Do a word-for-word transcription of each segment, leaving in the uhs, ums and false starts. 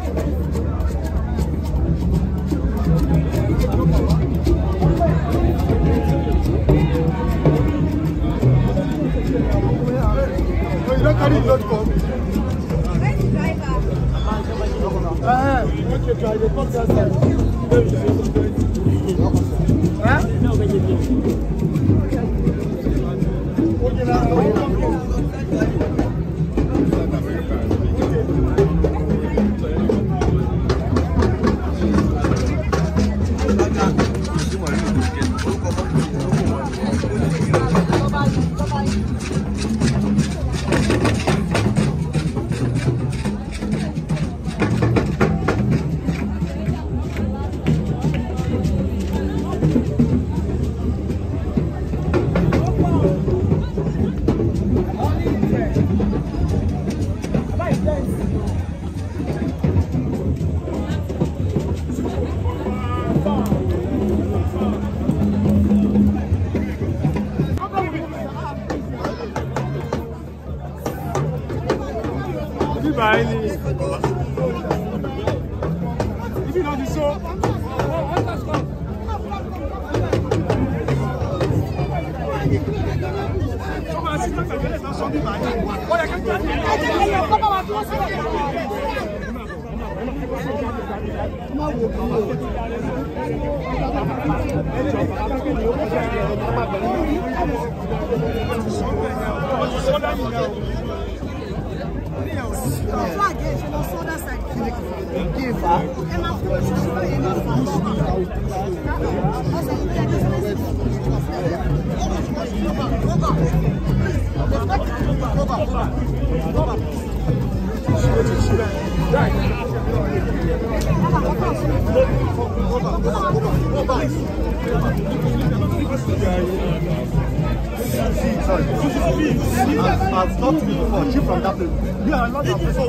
I've talked to you before. Chief from that place. You are not a person.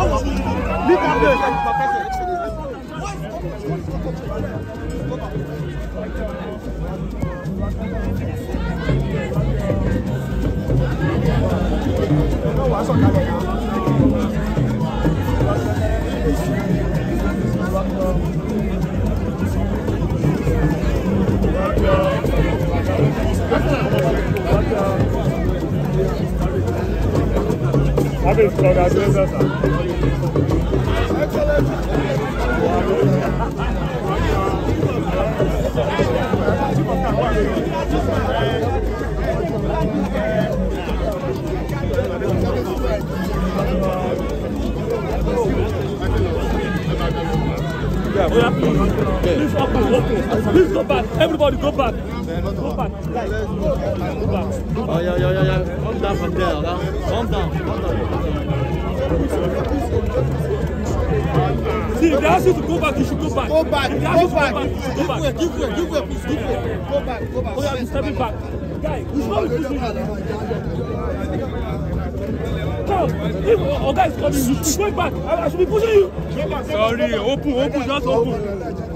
Leave that place. Yeah, we have to. Please, up, please go back. Everybody go back. Go back. Guys, go back. Oh, yeah, yeah, yeah, yeah. Calm down from there, okay? Calm down. Calm down. See, if they ask you to go back, you should go back. Go back. If they Go ask you to back. go back, you should go back. Give way. Give way. Please. Give way. Go back. Go back. Oh, yeah, you're stepping back. Guy, we should not be pushing you. Come, if oh, guys coming, you should be going back. I, I should be pushing you. Sorry, open, open, just open.